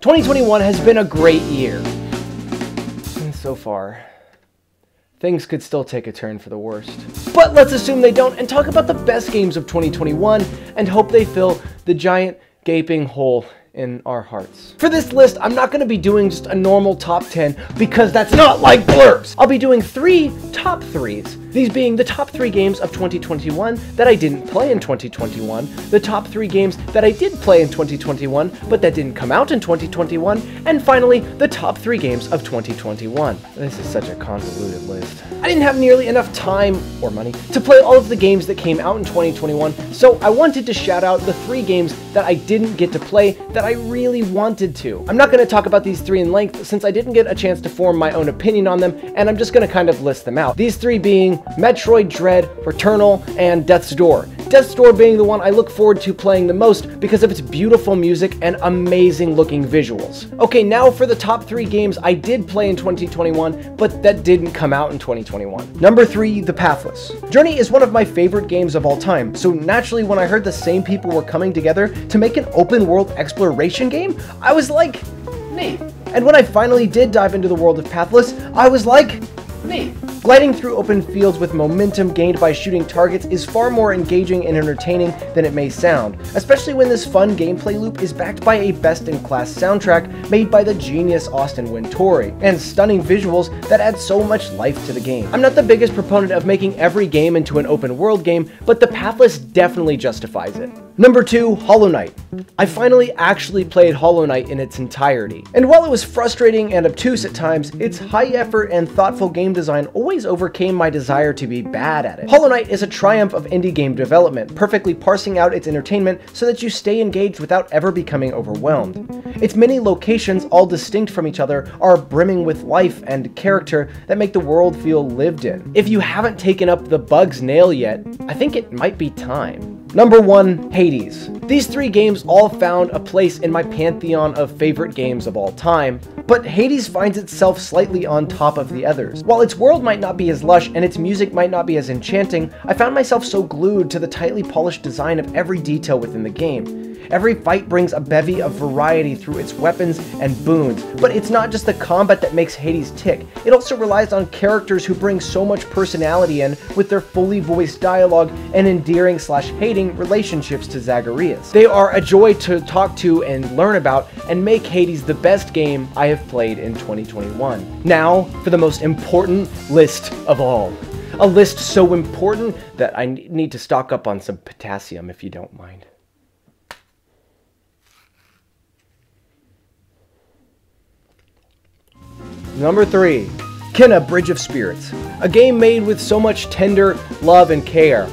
2021 has been a great year. And so far, things could still take a turn for the worst. But let's assume they don't and talk about the best games of 2021 and hope they fill the giant gaping hole in our hearts. For this list, I'm not going to be doing just a normal top 10 because that's not like Blurbs. I'll be doing 3 top 3s. These being the top 3 games of 2021 that I didn't play in 2021, the top 3 games that I did play in 2021 but that didn't come out in 2021, and finally, the top 3 games of 2021. This is such a convoluted list. I didn't have nearly enough time or money to play all of the games that came out in 2021, so I wanted to shout out the 3 games that I didn't get to play that I really wanted to. I'm not going to talk about these 3 in length since I didn't get a chance to form my own opinion on them, and I'm just going to kind of list them out. These 3 being Metroid Dread, Returnal, and Death's Door. Death's Door being the one I look forward to playing the most because of its beautiful music and amazing looking visuals. Okay, now for the top 3 games I did play in 2021, but that didn't come out in 2021. Number 3, The Pathless. Journey is one of my favorite games of all time, so naturally when I heard the same people were coming together to make an open world exploration game, I was like, neat. And when I finally did dive into the world of Pathless, I was like, neat. Gliding through open fields with momentum gained by shooting targets is far more engaging and entertaining than it may sound, especially when this fun gameplay loop is backed by a best-in-class soundtrack made by the genius Austin Wintory, and stunning visuals that add so much life to the game. I'm not the biggest proponent of making every game into an open world game, but The Pathless definitely justifies it. Number 2, Hollow Knight. I finally actually played Hollow Knight in its entirety, and while it was frustrating and obtuse at times, its high effort and thoughtful game design always overcame my desire to be bad at it. Hollow Knight is a triumph of indie game development, perfectly parsing out its entertainment so that you stay engaged without ever becoming overwhelmed. Its many locations, all distinct from each other, are brimming with life and character that make the world feel lived in. If you haven't taken up the Bug's Nail yet, I think it might be time. Number 1, Hades. These 3 games all found a place in my pantheon of favorite games of all time, but Hades finds itself slightly on top of the others. While its world might not be as lush and its music might not be as enchanting, I found myself so glued to the tightly polished design of every detail within the game. Every fight brings a bevy of variety through its weapons and boons, but it's not just the combat that makes Hades tick. It also relies on characters who bring so much personality in with their fully voiced dialogue and endearing/hating relationships to Zagreus. They are a joy to talk to and learn about and make Hades the best game I have played in 2021. Now for the most important list of all. A list so important that I need to stock up on some potassium if you don't mind. Number 3, Kena Bridge of Spirits, a game made with so much tender love and care.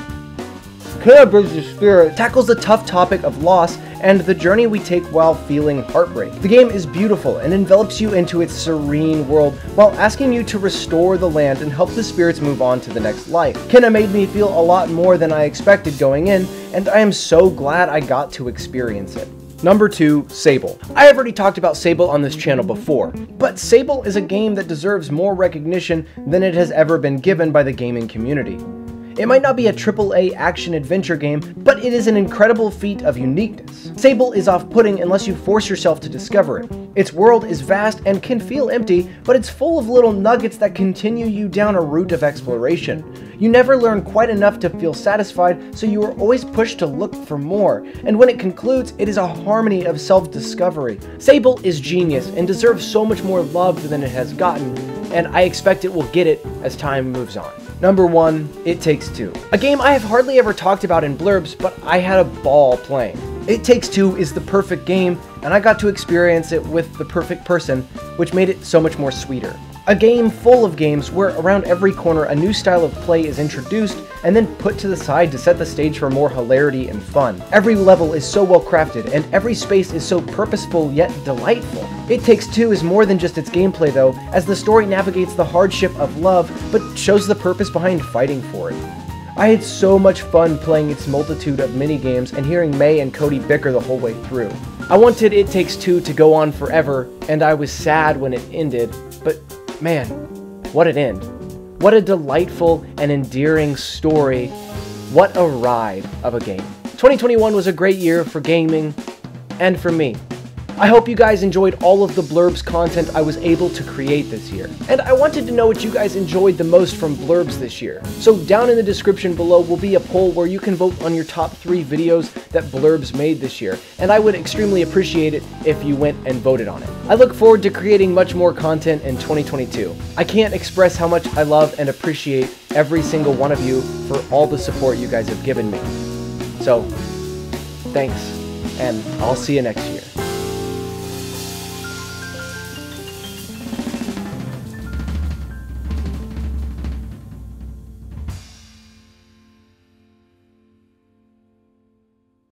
Kena Bridge of Spirits tackles the tough topic of loss and the journey we take while feeling heartbreak. The game is beautiful and envelops you into its serene world while asking you to restore the land and help the spirits move on to the next life. Kena made me feel a lot more than I expected going in, and I am so glad I got to experience it. Number 2, Sable. I have already talked about Sable on this channel before, but Sable is a game that deserves more recognition than it has ever been given by the gaming community. It might not be a AAA action-adventure game, but it is an incredible feat of uniqueness. Sable is off-putting unless you force yourself to discover it. Its world is vast and can feel empty, but it's full of little nuggets that continue you down a route of exploration. You never learn quite enough to feel satisfied, so you are always pushed to look for more, and when it concludes, it is a harmony of self-discovery. Sable is genius and deserves so much more love than it has gotten, and I expect it will get it as time moves on. Number 1, It Takes Two. A game I have hardly ever talked about in Blurbs, but I had a ball playing. It Takes Two is the perfect game, and I got to experience it with the perfect person, which made it so much more sweeter. A game full of games where around every corner a new style of play is introduced and then put to the side to set the stage for more hilarity and fun. Every level is so well crafted and every space is so purposeful yet delightful. It Takes Two is more than just its gameplay though, as the story navigates the hardship of love but shows the purpose behind fighting for it. I had so much fun playing its multitude of mini-games and hearing May and Cody bicker the whole way through. I wanted It Takes Two to go on forever, and I was sad when it ended, but man, what an end. What a delightful and endearing story. What a ride of a game. 2021 was a great year for gaming and for me. I hope you guys enjoyed all of the Blurbs content I was able to create this year. And I wanted to know what you guys enjoyed the most from Blurbs this year. So down in the description below will be a poll where you can vote on your top 3 videos that Blurbs made this year, and I would extremely appreciate it if you went and voted on it. I look forward to creating much more content in 2022. I can't express how much I love and appreciate every single one of you for all the support you guys have given me. So, thanks, and I'll see you next year.